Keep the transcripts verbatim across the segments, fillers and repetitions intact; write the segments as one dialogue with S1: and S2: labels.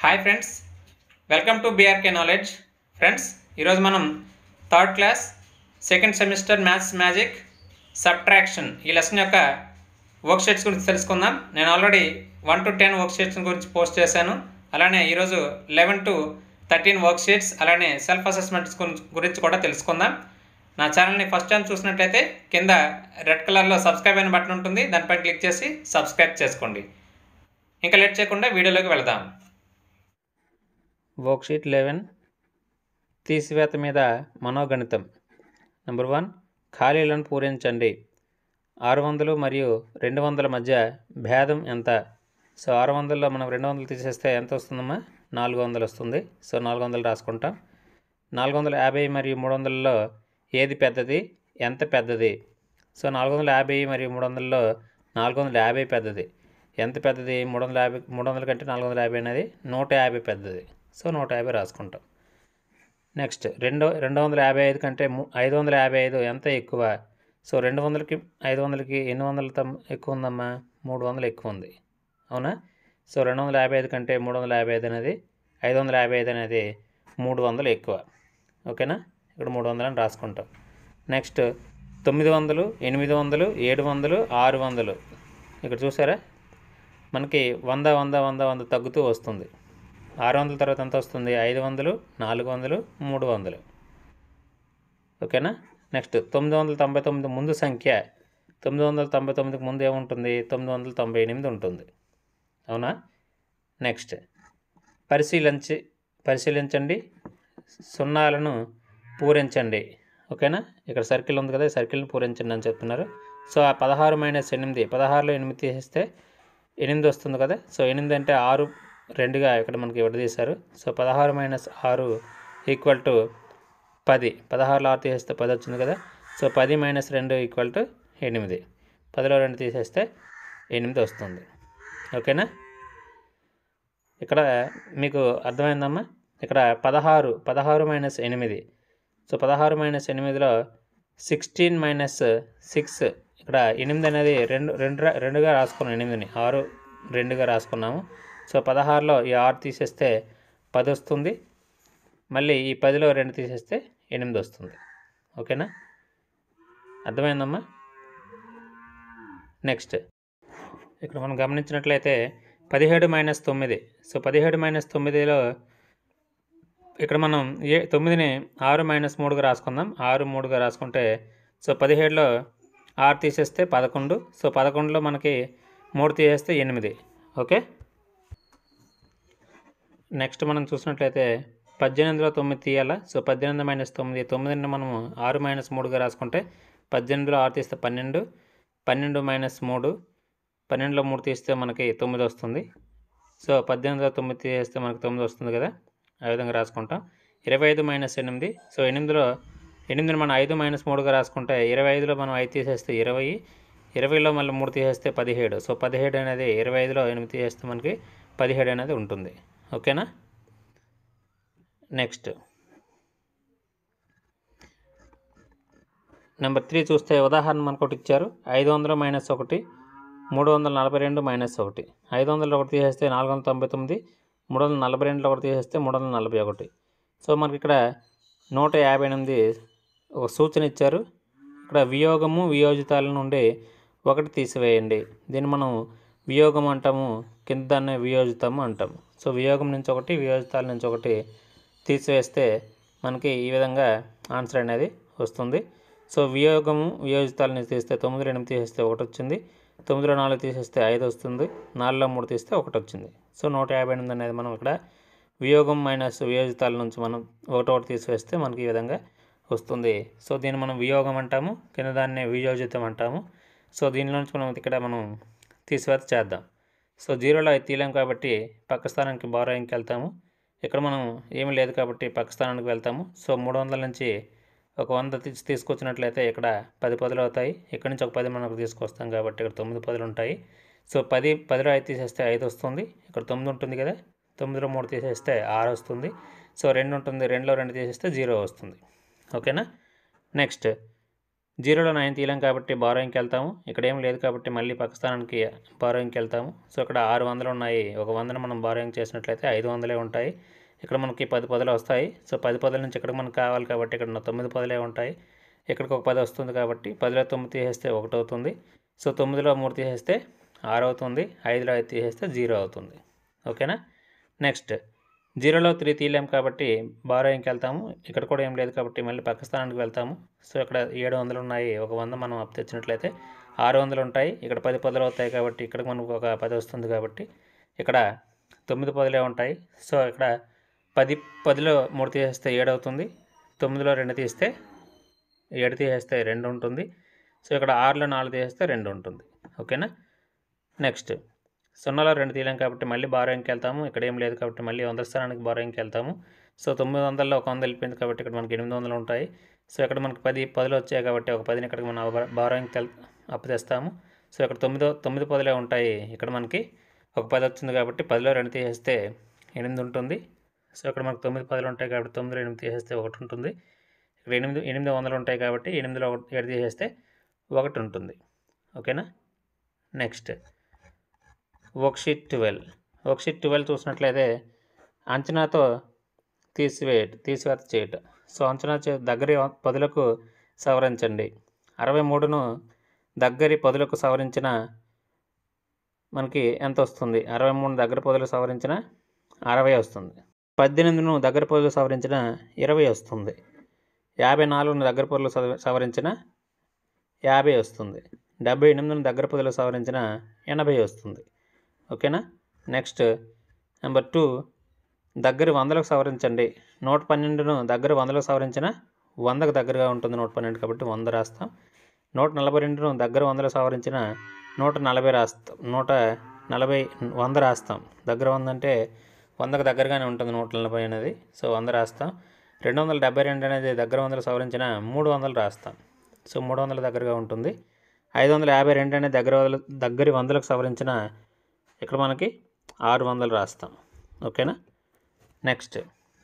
S1: Hi friends, welcome to BRK knowledge. Friends, ఈరోజు మనం third class second semester maths magic subtraction ఈ lesson యొక్క worksheets గురించి తెలుసుకుందాం. నేను already one to ten worksheets గురించి పోస్ట్ చేశాను. అలానే ఈరోజు eleven to thirteen worksheets అలానే సెల్ఫ్ అసెస్మెంట్స్ గురించి కూడా తెలుసుకుందాం. నా ఛానల్ని ఫస్ట్ టైం చూసినట్లయితే కింద రెడ్ కలర్లో సబ్స్క్రైబ్ అయిన బటన్ ఉంటుంది, దానిపై క్లిక్ చేసి సబ్స్క్రైబ్ చేసుకోండి. ఇంకా లేట్ చేయకుండా వీడియోలోకి వెళదాం. వర్క్షీట్ లెవెన్, తీసివేత మీద మనోగణితం. నెంబర్ వన్, ఖాళీలను పూరించండి. ఆరు వందలు మరియు రెండు వందల మధ్య భేదం ఎంత? సో ఆరు వందల్లో మనం రెండు వందలు తీసేస్తే ఎంత వస్తుందమ్మా? నాలుగు వందలు వస్తుంది. సో నాలుగు వందలు రాసుకుంటాం. నాలుగు వందల యాభై మరియు మూడు వందలలో ఏది పెద్దది, ఎంత పెద్దది? సో నాలుగు వందల యాభై మరియు మూడు వందలలో నాలుగు వందల యాభై పెద్దది. ఎంత పెద్దది? మూడు వందల యాభై మూడు వందల కంటే నాలుగు వందల యాభై అనేది నూట యాభై పెద్దది. సో నూట యాభై రాసుకుంటాం. నెక్స్ట్, రెండు రెండు వందల యాభై ఐదు కంటే ఐదు వందల యాభై ఐదు ఎంత ఎక్కువ? సో రెండు వందలకి ఐదు వందలకి ఎన్ని వందలు తమ్ ఎక్కువ ఉందమ్మా? మూడు వందలు ఎక్కువ ఉంది, అవునా? సో రెండు వందల యాభై ఐదు కంటే మూడు వందల యాభై ఐదు అనేది ఐదు వందల యాభై ఐదు అనేది మూడు వందలు ఎక్కువ. ఓకేనా? ఇక్కడ మూడు వందలు అని రాసుకుంటాం. నెక్స్ట్, తొమ్మిది వందలు, ఎనిమిది వందలు, ఏడు వందలు, ఆరు వందలు. ఇక్కడ చూసారా, మనకి వంద వంద వంద వంద తగ్గుతూ వస్తుంది. ఆరు వందల తర్వాత ఎంత వస్తుంది? ఐదు వందలు, నాలుగు వందలు, మూడు వందలు. ఓకేనా? నెక్స్ట్, తొమ్మిది వందల తొంభై తొమ్మిది ముందు సంఖ్య. తొమ్మిది వందల తొంభై తొమ్మిదికి ముందు ఏముంటుంది? తొమ్మిది వందల తొంభై ఎనిమిది ఉంటుంది, అవునా? నెక్స్ట్, పరిశీలించి పరిశీలించండి సున్నాలను పూరించండి. ఓకేనా? ఇక్కడ సర్కిల్ ఉంది కదా, సర్కిల్ని పూరించండి అని చెప్తున్నారు. సో ఆ పదహారు మైనస్ ఎనిమిది, పదహారులో ఎనిమిది తీసేస్తే ఎనిమిది వస్తుంది కదా. సో ఎనిమిది అంటే ఆరు రెండుగా ఇక్కడ మనకి విడదీశారు. సో పదహారు మైనస్ ఆరు ఈక్వల్ టు పది. పదహారులో ఆరు తీసేస్తే పది వచ్చింది కదా. సో పది మైనస్ రెండు ఈక్వల్ టు ఎనిమిది. పదిలో రెండు తీసేస్తే ఎనిమిది వస్తుంది. ఓకేనా? ఇక్కడ మీకు అర్థమైందమ్మా? ఇక్కడ పదహారు పదహారు మైనస్ ఎనిమిది. సో పదహారు మైనస్ ఎనిమిదిలో సిక్స్టీన్ మైనస్ సిక్స్. ఇక్కడ ఎనిమిది అనేది రెండు రెండు రెండుగా రాసుకున్నాం. ఎనిమిదిని ఆరు రెండుగా రాసుకున్నాము. సో పదహారులో ఈ ఆరు తీసేస్తే పది వస్తుంది. మళ్ళీ ఈ పదిలో రెండు తీసేస్తే ఎనిమిది వస్తుంది. ఓకేనా? అర్థమైందమ్మా? నెక్స్ట్, ఇక్కడ మనం గమనించినట్లయితే పదిహేడు మైనస్ తొమ్మిది. సో పదిహేడు మైనస్ తొమ్మిదిలో ఇక్కడ మనం ఏ తొమ్మిదిని ఆరు మైనస్ మూడుగా రాసుకుందాం. ఆరు మూడుగా రాసుకుంటే సో పదిహేడులో ఆరు తీసేస్తే పదకొండు. సో పదకొండులో మనకి మూడు తీసేస్తే ఎనిమిది. ఓకే. నెక్స్ట్ మనం చూసినట్లయితే పద్దెనిమిదిలో తొమ్మిది తీయాలా. సో పద్దెనిమిది మైనస్ తొమ్మిది, తొమ్మిదిని మనము ఆరు మైనస్ మూడుగా రాసుకుంటే పద్దెనిమిదిలో ఆరు తీస్తే పన్నెండు. పన్నెండు మైనస్ మూడు, పన్నెండులో మూడు తీస్తే మనకి తొమ్మిది వస్తుంది. సో పద్దెనిమిదిలో తొమ్మిది తీసేస్తే మనకి తొమ్మిది వస్తుంది కదా. ఆ విధంగా రాసుకుంటాం. ఇరవై ఐదు మైనస్ ఎనిమిది. సో ఎనిమిదిలో ఎనిమిదిని మనం ఐదు మైనస్ మూడుగా రాసుకుంటే ఇరవై ఐదులో మనం ఐదు తీసేస్తే ఇరవై. ఇరవైలో మళ్ళీ మూడు తీసేస్తే పదిహేడు. సో పదిహేడు అనేది ఇరవై ఐదులో ఎనిమిది తీసేస్తే మనకి పదిహేడు అనేది ఉంటుంది. ఓకేనా? నెక్స్ట్, నెంబర్ త్రీ చూస్తే ఉదాహరణ మనకు ఒకటి ఇచ్చారు. ఐదు వందలు మైనస్ ఒకటి, మూడు వందల నలభై రెండు మైనస్ ఒకటి. ఐదు వందలు ఒకటి తీసేస్తే నాలుగు వందల తొంభై తొమ్మిది, మూడు వందల నలభై రెండులో ఒకటి తీసేస్తే మూడు వందల నలభై ఒకటి. సో మనకి ఇక్కడ నూట యాభై ఎనిమిది ఒక సూచన ఇచ్చారు. ఇక్కడ వియోగము వియోజితాల నుండి ఒకటి తీసివేయండి. దీన్ని మనం వియోగం అంటాము, కింద దాన్ని వియోజితము అంటాము. సో వియోగం నుంచి ఒకటి, వియోజితాల నుంచి ఒకటి తీసివేస్తే మనకి ఈ విధంగా ఆన్సర్ అనేది వస్తుంది. సో వియోగము వియోజితాల నుంచి తీస్తే తొమ్మిదిలో ఎనిమిది తీసేస్తే ఒకటి వచ్చింది. తొమ్మిదిలో నాలుగు తీసేస్తే ఐదు వస్తుంది. నాలుగులో మూడు తీస్తే ఒకటి వచ్చింది. సో నూట యాభై ఎనిమిది అనేది మనం ఇక్కడ వియోగం మైనస్ వియోజితాల నుంచి మనం ఒకటి ఒకటి తీసివేస్తే మనకి ఈ విధంగా వస్తుంది. సో దీన్ని మనం వియోగం అంటాము, కింద దాన్ని వియోజితం అంటాము. సో దీని నుంచి మనం ఇక్కడ మనం తీసివేత చేద్దాం. సో జీరోలో అయితే తీయలేం కాబట్టి పక్క స్థానానికి బారోయింగ్కి వెళ్తాము. ఇక్కడ మనం ఏమీ లేదు కాబట్టి పక్క స్థానానికి వెళ్తాము. సో మూడు వందల నుంచి ఒక వంద తీసి తీసుకొచ్చినట్లయితే ఇక్కడ పది పదులు అవుతాయి. ఇక్కడ నుంచి ఒక పది మనకు తీసుకొస్తాం కాబట్టి ఇక్కడ తొమ్మిది పదులు ఉంటాయి. సో పది పదిలో ఐదు తీసేస్తే ఐదు వస్తుంది. ఇక్కడ తొమ్మిది ఉంటుంది కదా, తొమ్మిదిలో మూడు తీసేస్తే ఆరు వస్తుంది. సో రెండు ఉంటుంది, రెండులో రెండు తీసేస్తే జీరో వస్తుంది. ఓకేనా? నెక్స్ట్, జీరోలో నైన్ తీయలేం కాబట్టి బారోయింగ్కి వెళ్తాము. ఇక్కడ ఏం లేదు కాబట్టి మళ్ళీ పక్క స్థానానికి బారోయింగ్కి వెళ్తాము. సో ఇక్కడ ఆరు వందలు ఉన్నాయి. ఒక వందను మనం బారోయింగ్ చేసినట్లయితే ఐదు వందలే ఉంటాయి. ఇక్కడ మనకి పది పదులు వస్తాయి. సో పది పదుల నుంచి ఇక్కడ మనకు కావాలి కాబట్టి ఇక్కడ తొమ్మిది పదులే ఉంటాయి. ఇక్కడికి ఒక పది వస్తుంది కాబట్టి పదిలో తొమ్మిది తీసేస్తే ఒకటి అవుతుంది. సో తొమ్మిదిలో మూడు తీసేస్తే ఆరు అవుతుంది. ఐదులో ఐదు తీసేస్తే జీరో అవుతుంది. ఓకేనా. నెక్స్ట్ జీరోలో త్రీ తీయలేం కాబట్టి బారోయింగ్కి వెళ్తాము. ఇక్కడ కూడా ఏం లేదు కాబట్టి మళ్ళీ పక్క స్థానానికి వెళ్తాము. సో ఇక్కడ ఏడు వందలు ఉన్నాయి. ఒక వంద మనం అప్పు తెచ్చినట్లయితే ఆరు వందలు ఉంటాయి. ఇక్కడ పది పదులు అవుతాయి కాబట్టి ఇక్కడ మనకు ఒక పది వస్తుంది కాబట్టి ఇక్కడ తొమ్మిది పదులే ఉంటాయి. సో ఇక్కడ పది పదిలో మూడు తీసేస్తే ఏడు అవుతుంది. తొమ్మిదిలో రెండు తీస్తే ఏడు తీసేస్తే రెండు ఉంటుంది. సో ఇక్కడ ఆరులో నాలుగు తీసేస్తే రెండు ఉంటుంది. ఓకేనా. నెక్స్ట్ సున్నాలో రెండు తీయలేం కాబట్టి మళ్ళీ బారోయింగ్కి వెళ్తాము. ఇక్కడ ఏం లేదు కాబట్టి మళ్ళీ వంద స్థానానికి బారోయింగ్కి వెళ్తాము. సో తొమ్మిది వందల్లో ఒక వంద వెళ్ళిపోయింది కాబట్టి ఇక్కడ మనకి ఎనిమిది వందలు ఉంటాయి. సో ఇక్కడ మనకి పది పదులు వచ్చాయి కాబట్టి ఒక పదిని ఇక్కడికి మనం బారోయింగ్కి వెళ్ అప్పు తెస్తాము. సో ఇక్కడ తొమ్మిదో తొమ్మిది పదులే ఉంటాయి. ఇక్కడ మనకి ఒక పది వచ్చింది కాబట్టి పదిలో రెండు తీసేస్తే ఎనిమిది ఉంటుంది. సో ఇక్కడ మనకు తొమ్మిది పదులు ఉంటాయి కాబట్టి తొమ్మిదిలో ఎనిమిది తీసేస్తే ఒకటి ఉంటుంది. ఇక్కడ ఎనిమిది ఎనిమిది వందలు ఉంటాయి కాబట్టి ఎనిమిదిలో ఒకటి ఏడు తీసేస్తే ఒకటి ఉంటుంది. ఓకేనా. Next worksheet twelve. Worksheet twelve చూసినట్లయితే అంచనాతో తీసివే తీసివేత చేయట. సో అంచనా చే దగ్గరి పదులకు సవరించండి. అరవై మూడును దగ్గరి పదులకు సవరించిన మనకి ఎంత వస్తుంది? అరవై మూడు దగ్గర పదులు సవరించిన అరవై వస్తుంది. పద్దెనిమిదిను దగ్గర పదులు సవరించిన ఇరవై వస్తుంది. యాభై నాలుగును దగ్గర పదులు సవరించిన యాభై వస్తుంది. డెబ్బై ఎనిమిదిను దగ్గర పదులు సవరించిన ఎనభై వస్తుంది. ఓకేనా. నెక్స్ట్ నెంబర్ టూ, దగ్గర వందలకు సవరించండి. నూట పన్నెండును దగ్గర వందలకు సవరించిన వందకు దగ్గరగా ఉంటుంది నూట పన్నెండు కాబట్టి వంద రాస్తాం. నూట నలభై రెండును దగ్గర వందలు సవరించిన నూట నలభై రాస్తాం. నూట నలభై వంద రాస్తాం. దగ్గర వంద అంటే వందకు దగ్గరగానే ఉంటుంది నూట నలభై అనేది. సో వంద రాస్తాం. రెండు వందల డెబ్బై రెండు అనేది దగ్గర వందలు సవరించిన మూడు వందలు రాస్తాం. సో మూడు వందల దగ్గరగా ఉంటుంది. ఐదు వందల యాభై రెండు అనేది దగ్గర దగ్గర వందలకు సవరించిన ఇక్కడ మనకి ఆరు వందలు రాస్తాం. ఓకేనా. నెక్స్ట్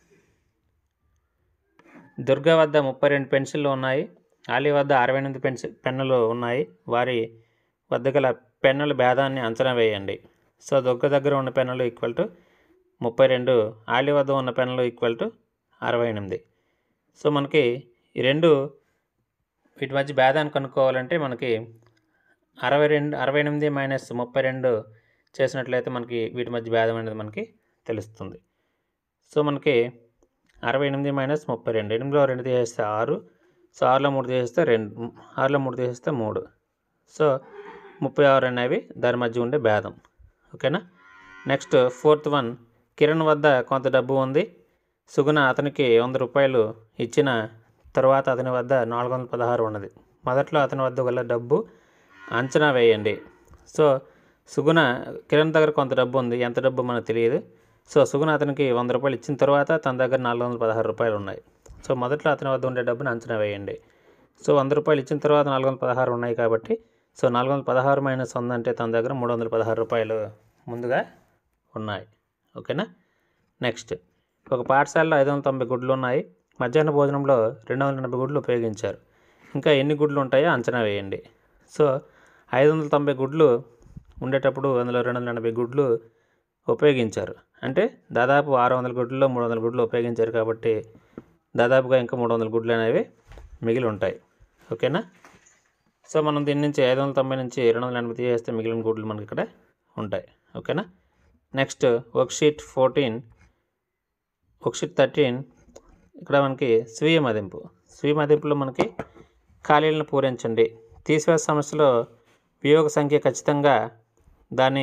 S1: దుర్గా వద్ద ముప్పై రెండు పెన్సిళ్ళు ఉన్నాయి. ఆలీ వద్ద అరవై ఎనిమిది పెన్సిల్ పెన్నులు ఉన్నాయి. వారి వద్ద గల పెన్నుల భేదాన్ని అంచనా వేయండి. సో దుర్గా దగ్గర ఉన్న పెన్నులు ఈక్వల్ టు ముప్పై రెండు, ఆలీ వద్ద ఉన్న పెన్నులు ఈక్వల్ టు అరవై ఎనిమిది. సో మనకి ఈ రెండు వీటి మధ్య భేదాన్ని కనుక్కోవాలంటే మనకి అరవై రెండు అరవై ఎనిమిది మైనస్ ముప్పై రెండు చేసినట్లయితే మనకి వీటి మధ్య భేదం అనేది మనకి తెలుస్తుంది. సో మనకి అరవై ఎనిమిది మైనస్ ముప్పై రెండు, ఎనిమిదిలో రెండు తీసేస్తే ఆరు. సో ఆరులో మూడు తీసేస్తే రెండు, ఆరులో మూడు తీసేస్తే మూడు. సో ముప్పై ఆరు అనేవి దాని మధ్య ఉండే భేదం. ఓకేనా. నెక్స్ట్ ఫోర్త్ వన్, కిరణ్ వద్ద కొంత డబ్బు ఉంది. సుగుణ అతనికి వంద రూపాయలు ఇచ్చిన తర్వాత అతని వద్ద నాలుగు వందల పదహారు ఉన్నది. మొదట్లో అతని వద్ద గల డబ్బు అంచనా వేయండి. సో సుగుణ కిరణ్ దగ్గర కొంత డబ్బు ఉంది. ఎంత డబ్బు మనకు తెలియదు. సో సుగుణ అతనికి వంద రూపాయలు ఇచ్చిన తర్వాత తన దగ్గర నాలుగు వందల పదహారు రూపాయలు ఉన్నాయి. సో మొదట్లో అతని వద్ద ఉండే డబ్బును అంచనా వేయండి. సో వంద రూపాయలు ఇచ్చిన తర్వాత నాలుగు వందల పదహారు ఉన్నాయి కాబట్టి సో నాలుగు వందల పదహారు మైనస్ వంద అంటే తన దగ్గర మూడు వందల పదహారు రూపాయలు ముందుగా ఉన్నాయి. ఓకేనా. నెక్స్ట్ ఒక పాఠశాలలో ఐదు వందల తొంభై గుడ్లు ఉన్నాయి. మధ్యాహ్న భోజనంలో రెండు వందల ఎనభై గుడ్లు ఉపయోగించారు. ఇంకా ఎన్ని గుడ్లు ఉంటాయో అంచనా వేయండి. సో ఐదు వందల తొంభై గుడ్లు ఉండేటప్పుడు అందులో రెండు వందల ఎనభై గుడ్లు ఉపయోగించారు. అంటే దాదాపు ఆరు వందల గుడ్లలో మూడు వందల గుడ్లు ఉపయోగించారు కాబట్టి దాదాపుగా ఇంకా మూడు వందల గుడ్లు అనేవి మిగిలి ఉంటాయి. ఓకేనా. సో మనం దీని నుంచి ఐదు వందల తొంభై నుంచి రెండు వందల ఎనభై తీసేస్తే మిగిలిన గుడ్లు మనకి ఇక్కడ ఉంటాయి. ఓకేనా. Next worksheet fourteen, worksheet thirteen, ఇక్కడ మనకి స్వీయ మదింపు. స్వీయ మదింపులో మనకి ఖాళీలను పూరించండి. తీసివేత సమస్యలో వియోగ సంఖ్య ఖచ్చితంగా దాని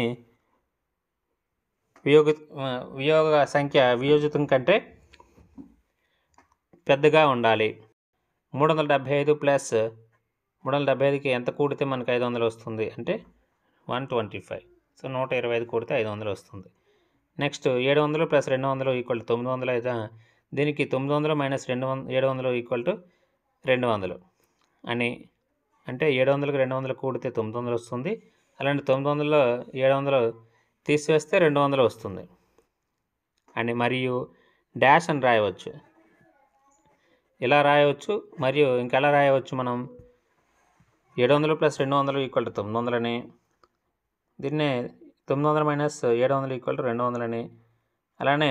S1: వియోగ వియోగ సంఖ్య వియోజితం కంటే పెద్దగా ఉండాలి. మూడు వందల డెబ్భై ఐదు ప్లస్ మూడు వందల డెబ్బై ఐదుకి ఎంత కూడితే మనకు ఐదు వందలు వస్తుంది అంటే వన్ ట్వంటీ ఫైవ్. సో నూట ఇరవై ఐదు కూడితే ఐదు వందలు వస్తుంది. నెక్స్ట్ ఏడు వందలు ప్లస్ రెండు వందలు ఈక్వల్ టు తొమ్మిది వందలు అయితే దీనికి తొమ్మిది వందలు మైనస్ రెండు వంద ఏడు వందలు ఈక్వల్ టు రెండు వందలు అని అంటే ఏడు వందలకు రెండు వందలు కూడితే తొమ్మిది వందలు వస్తుంది. అలాంటి తొమ్మిది వందలలో ఏడు వందలు తీసివేస్తే రెండు వందలు వస్తుంది అని మరియు డాష్ అని రాయవచ్చు. ఇలా రాయవచ్చు మరియు ఇంకెలా రాయవచ్చు మనం ఏడు వందలు ప్లస్ రెండు వందలు ఈక్వల్ టు తొమ్మిది వందలని, దీన్నే తొమ్మిది వందలు మైనస్ ఏడు వందలు ఈక్వల్ టు రెండు వందలని, అలానే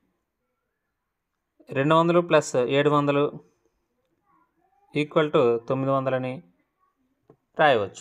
S1: రెండు వందలు ప్లస్ ఏడు వందలు ఈక్వల్ టు తొమ్మిది వందలని రాయవచ్చు.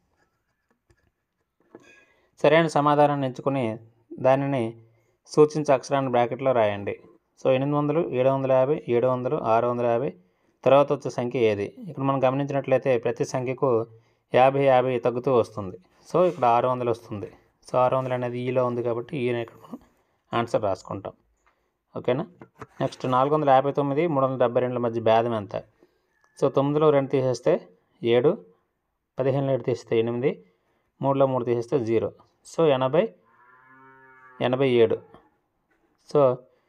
S1: సరైన సమాధానాన్ని ఎంచుకొని దానిని సూచించే అక్షరాన్ని బ్రాకెట్లో రాయండి. సో ఎనిమిది వందలు, ఏడు వందల యాభై, ఏడు వందలు, ఆరు వందల యాభై, తర్వాత వచ్చే సంఖ్య ఏది? ఇక్కడ మనం గమనించినట్లయితే ప్రతి సంఖ్యకు యాభై యాభై తగ్గుతూ వస్తుంది. సో ఇక్కడ ఆరు వందలు వస్తుంది. సో ఆరు వందలు అనేది ఈలో ఉంది కాబట్టి ఈయన ఇక్కడ మనం ఆన్సర్ రాసుకుంటాం. ఓకేనా. నెక్స్ట్ నాలుగు వందల యాభై తొమ్మిది మూడు వందల డెబ్బై రెండుల మధ్య భేదం ఎంత? సో తొమ్మిదిలో రెండు తీసేస్తే ఏడు, పదిహేనులో ఏడు తీసేస్తే ఎనిమిది, మూడులో మూడు తీసేస్తే జీరో. సో ఎనభై ఎనభై ఏడు. సో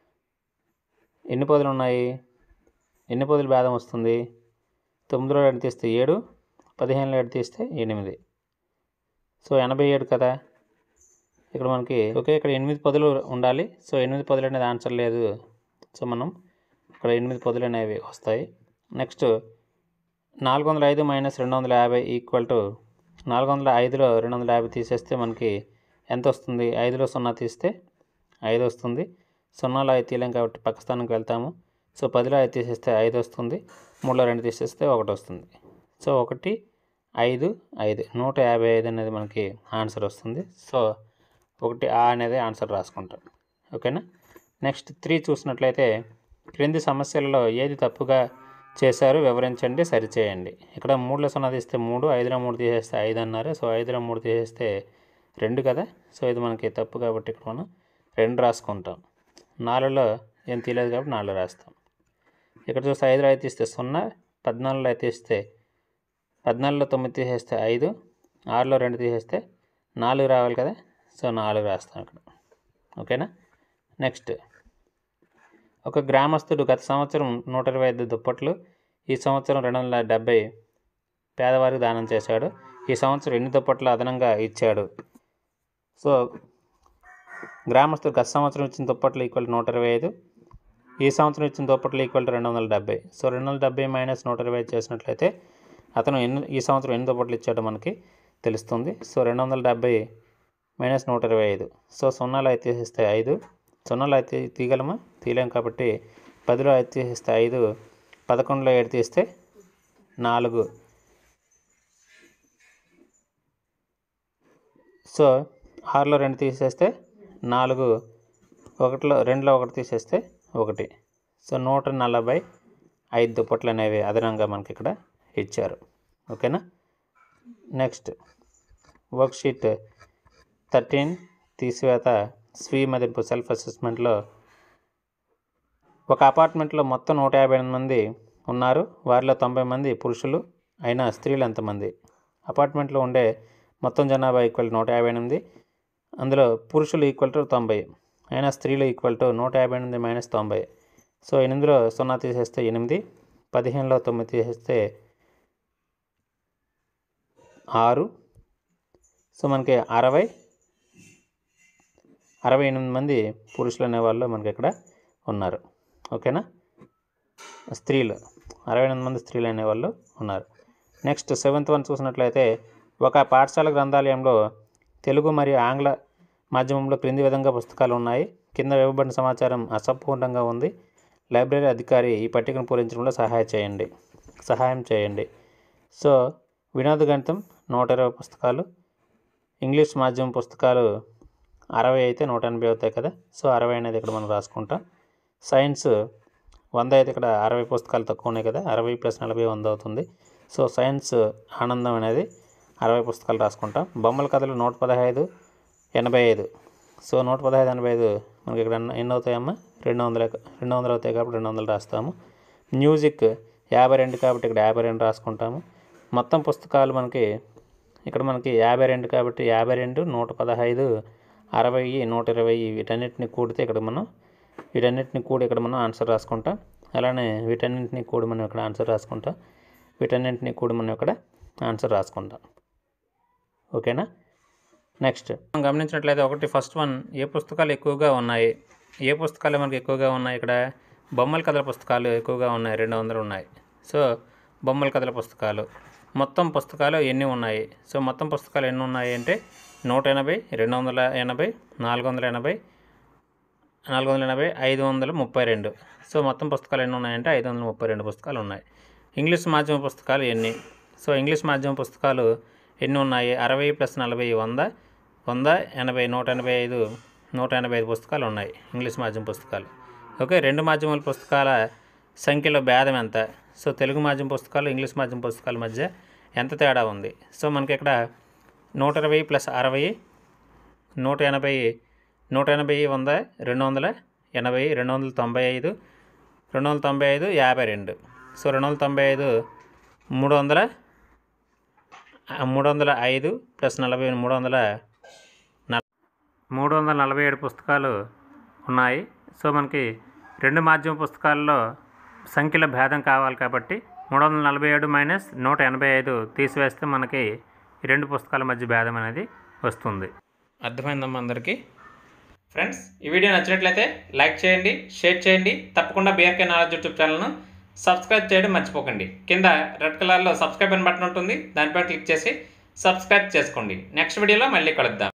S1: ఎన్ని పదులు ఉన్నాయి? ఎన్ని పదులు భేదం వస్తుంది? తొమ్మిదిలో రెండు తీస్తే ఏడు, పదిహేనులో ఏడు తీస్తే ఎనిమిది. సో ఎనభై ఏడు కదా ఇక్కడ మనకి. ఓకే, ఇక్కడ ఎనిమిది పదులు ఉండాలి. సో ఎనిమిది పదులు అనేది ఆన్సర్ లేదు. సో మనం ఇక్కడ ఎనిమిది పదులు అనేవి వస్తాయి. నెక్స్ట్ నాలుగు వందల ఐదు మైనస్ రెండు వందల యాభై ఈక్వల్ టు నాలుగు వందల ఐదులో రెండు వందల యాభై తీసేస్తే మనకి ఎంత వస్తుంది? ఐదులో సున్నా తీస్తే ఐదు వస్తుంది. సున్నాలో ఐదు తీయలేం కాబట్టి పక్క స్థానానికి వెళ్తాము. సో పదిలో ఐదు తీసేస్తే ఐదు వస్తుంది. మూడులో రెండు తీసేస్తే ఒకటి వస్తుంది. సో ఒకటి ఐదు ఐదు నూట యాభై ఐదు అనేది మనకి ఆన్సర్ వస్తుంది. సో ఒకటి ఆ అనేది ఆన్సర్ రాసుకుంటాం. ఓకేనా. నెక్స్ట్ త్రీ చూసినట్లయితే క్రింది సమస్యలలో ఏది తప్పుగా చేశారు వివరించండి, సరిచేయండి. ఇక్కడ మూడులో సున్నా తీస్తే మూడు, ఐదులో మూడు తీసేస్తే ఐదు అన్నారు. సో ఐదులో మూడు తీసేస్తే రెండు కదా. సో ఇది మనకి తప్పు కాబట్టి ఇక్కడ మనం రెండు రాసుకుంటాం. నాలుగులో ఏం తీయలేదు కాబట్టి నాలుగు రాస్తాం. ఇక్కడ చూస్తే ఐదులో ఐదు తీస్తే సున్నా, పద్నాలుగులో ఐదు తీస్తే పద్నాలుగులో తొమ్మిది తీసేస్తే ఐదు, ఆరులో రెండు తీసేస్తే నాలుగు రావాలి కదా. సో నాలుగు రాస్తాం ఇక్కడ. ఓకేనా. నెక్స్ట్ ఒక గ్రామస్తుడు గత సంవత్సరం నూట ఇరవై ఐదు దుప్పట్లు, ఈ సంవత్సరం రెండు వందల డెబ్బై పేదవారికి దానం చేశాడు. ఈ సంవత్సరం ఎన్ని దుప్పట్లు అదనంగా ఇచ్చాడు? సో గ్రామస్తుడు గత సంవత్సరం ఇచ్చిన దుప్పట్లు ఈక్వల్ నూట ఇరవై ఐదు, ఈ సంవత్సరం ఇచ్చిన దుప్పట్లు ఈక్వల్ రెండు వందల డెబ్బై. సో రెండు వందల డెబ్బై మైనస్ నూట ఇరవై ఐదు చేసినట్లయితే అతను ఎన్ని ఈ సంవత్సరం ఎన్ని దుప్పట్లు ఇచ్చాడో మనకి తెలుస్తుంది. సో రెండు వందల డెబ్బై మైనస్ నూట ఇరవై ఐదు. సో సున్నాలో అయితే తీసేస్తే ఐదు, సున్నాలో అయితే తీయగలమా? తీయలేం కాబట్టి పదిలో ఐదు తీసేస్తే ఐదు, పదకొండులో ఏడు తీస్తే నాలుగు. సో ఆరులో రెండు తీసేస్తే నాలుగు, ఒకటిలో రెండులో ఒకటి తీసేస్తే ఒకటి. సో నూట నలభై ఐదు దుప్పట్లు అనేవి అదనంగా మనకి ఇక్కడ ఇచ్చారు. ఓకేనా. నెక్స్ట్ వర్క్షీట్ థర్టీన్ తీసివేత స్వీయ మదింపు సెల్ఫ్ అసెస్మెంట్లో ఒక అపార్ట్మెంట్లో మొత్తం నూట యాభై ఎనిమిది మంది ఉన్నారు. వారిలో తొంభై మంది పురుషులు అయినా స్త్రీలు ఎంతమంది? అపార్ట్మెంట్లో ఉండే మొత్తం జనాభా ఈక్వల్ నూట యాభై ఎనిమిది, అందులో పురుషులు ఈక్వల్ టు తొంభై, అయినా స్త్రీలు ఈక్వల్ టు నూట యాభై ఎనిమిది మైనస్ తొంభై. సో ఎనిమిదిలో సున్నా తీసేస్తే ఎనిమిది, పదిహేనులో తొమ్మిది తీసేస్తే ఆరు. సో మనకి అరవై అరవై ఎనిమిది మంది పురుషులు అనేవాళ్ళు మనకి ఇక్కడ ఉన్నారు. ఓకేనా. స్త్రీలు అరవై ఎనిమిది మంది స్త్రీలు అనేవాళ్ళు ఉన్నారు. నెక్స్ట్ సెవెంత్ వన్ చూసినట్లయితే ఒక పాఠశాల గ్రంథాలయంలో తెలుగు మరియు ఆంగ్ల మాధ్యమంలో క్రింది విధంగా పుస్తకాలు ఉన్నాయి. కింద ఇవ్వబడిన సమాచారం అసంపూర్ణంగా ఉంది. లైబ్రరీ అధికారి ఈ పట్టికను పూరించడంలో సహాయం చేయండి సహాయం చేయండి సో వినోద గణితం నూట ఇరవై పుస్తకాలు, ఇంగ్లీష్ మాధ్యమం పుస్తకాలు అరవై అయితే నూట ఎనభై అవుతాయి కదా. సో అరవై అనేది ఇక్కడ మనం రాసుకుంటాం. సైన్స్ వంద అయితే ఇక్కడ అరవై పుస్తకాలు తక్కువ ఉన్నాయి కదా. అరవై ప్లస్ నలభై వంద అవుతుంది. సో సైన్స్ ఆనందం అనేది అరవై పుస్తకాలు రాసుకుంటాం. బొమ్మల కథలు నూట పదహైదు ఎనభై ఐదు. సో నూట పదహైదు ఎనభై ఐదు మనకి ఇక్కడ ఎన్ని అవుతాయమ్మా? రెండు వందలు రెండు వందలు అవుతాయి కాబట్టి రెండు వందలు రాస్తాము. మ్యూజిక్ యాభై రెండు కాబట్టి ఇక్కడ యాభై రెండు రాసుకుంటాము. మొత్తం పుస్తకాలు మనకి ఇక్కడ మనకి యాభై రెండు కాబట్టి యాభై రెండు నూట పదహైదు అరవై నూట ఇరవై వీటన్నిటిని కూడితే ఇక్కడ మనం వీటన్నిటిని కూడి ఇక్కడ మనం ఆన్సర్ రాసుకుంటాం. అలానే వీటన్నింటినీ కూడి మనం ఇక్కడ ఆన్సర్ రాసుకుంటాం. వీటన్నింటినీ కూడి మనం ఇక్కడ ఆన్సర్ రాసుకుంటాం. ఓకేనా. నెక్స్ట్ మనం గమనించినట్లయితే ఒకటి ఫస్ట్ వన్ ఏ పుస్తకాలు ఎక్కువగా ఉన్నాయి? ఏ పుస్తకాలు మనకి ఎక్కువగా ఉన్నాయి? ఇక్కడ బొమ్మల కథల పుస్తకాలు ఎక్కువగా ఉన్నాయి, రెండు వందలు ఉన్నాయి. సో బొమ్మల కథల పుస్తకాలు. మొత్తం పుస్తకాలు ఎన్ని ఉన్నాయి? సో మొత్తం పుస్తకాలు ఎన్ని ఉన్నాయి అంటే నూట ఎనభై, రెండు వందల ఎనభై, నాలుగు వందల ఎనభై, నాలుగు వందల ఎనభై, ఐదు వందల ముప్పై రెండు. సో మొత్తం పుస్తకాలు ఎన్ని ఉన్నాయంటే ఐదు వందల ముప్పై రెండు పుస్తకాలు ఉన్నాయి. ఇంగ్లీష్ మాధ్యమ పుస్తకాలు ఎన్ని? సో ఇంగ్లీష్ మాధ్యమ పుస్తకాలు ఎన్ని ఉన్నాయి? అరవై ప్లస్ నలభై వంద, వంద ఎనభై, నూట ఎనభై ఐదు, నూట ఎనభై ఐదు పుస్తకాలు ఉన్నాయి ఇంగ్లీష్ మాధ్యమ పుస్తకాలు. ఓకే, రెండు మాధ్యమాల పుస్తకాల సంఖ్యలో భేదం ఎంత? సో తెలుగు మాధ్యమ పుస్తకాలు ఇంగ్లీష్ మాధ్యమ పుస్తకాల మధ్య ఎంత తేడా ఉంది? సో మనకి ఇక్కడ నూట ఇరవై ప్లస్ అరవై, నూట ఎనభై, నూట ఎనభై, వంద, రెండు వందల ఎనభై, రెండు వందల తొంభై ఐదు, రెండు వందల తొంభై ఐదు, యాభై రెండు. సో రెండు వందల తొంభై ఐదు మూడు వందల మూడు వందల ఐదు ప్లస్ నలభై మూడు వందల మూడు వందల నలభై ఏడు పుస్తకాలు ఉన్నాయి. సో మనకి రెండు మాధ్యమ పుస్తకాల్లో సంఖ్యల భేదం కావాలి కాబట్టి మూడు వందల నలభై ఏడు మైనస్ నూట ఎనభై ఐదు తీసివేస్తే మనకి ఈ రెండు పుస్తకాల మధ్య భేదం అనేది వస్తుంది. అర్థమైందమ్మా అందరికీ? ఫ్రెండ్స్, ఈ వీడియో నచ్చినట్లయితే లైక్ చేయండి, షేర్ చేయండి. తప్పకుండా బీఆర్కే నాలెడ్జ్ యూట్యూబ్ ఛానల్ను సబ్స్క్రైబ్ చేయడం మర్చిపోకండి. కింద రెడ్ కలర్లో సబ్స్క్రైబ్ అని బటన్ ఉంటుంది, దానిపై క్లిక్ చేసి సబ్స్క్రైబ్ చేసుకోండి. నెక్స్ట్ వీడియోలో మళ్ళీ కలుద్దాం.